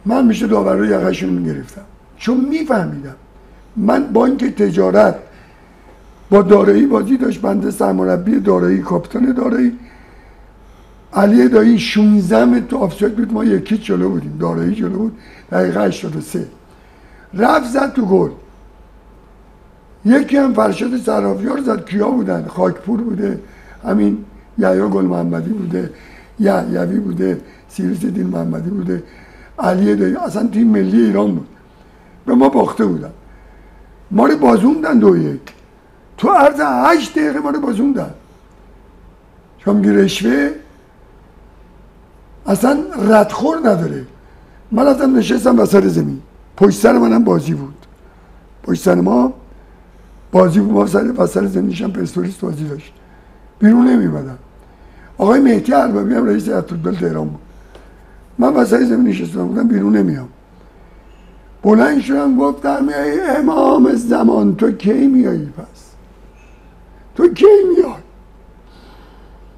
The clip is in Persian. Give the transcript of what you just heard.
من میشه داور رو یقهشون میگرفتم، چون میفهمیدم من بانک تجارت با دارایی بازی داشت، بنده سرمربی دارایی، کاپیتان دارایی، علی دایی 16 متر تو آفساید بود، ما یکی جلو بودیم، دارایی جلو بود، دقیقه 83 رفت زد تو گل. یکی هم فرشاد صرافیار زد. کیا بودن؟ خاکپور بوده، همین یحیی گل محمدی بوده، یحیوی بوده، سیروس دین محمدی بوده، علی دایی، اصلا تیم ملی ایران بود. به ما باخته بودن، ما رو بازوندن 2-1 تو عرض 8 دقیقه ما رو بازوندن، چون رشوه اصلا ردخور نداره. من اصلا نشستم وسط زمین، پشت سر منم بازی بود، پشت سر ما بازی بود، ما وسط زمین نشستم، پرسپولیس بازی داشت، بیرون نمیمدم. آقای مهدی اربابی هم رئیس هیئت فوتبال تهران بود، من وسط زمین نشستم بودم، بیرون نمیام. بلند شدم گفتم ای امام زمان تو کی میایی؟ پس تو کی میای؟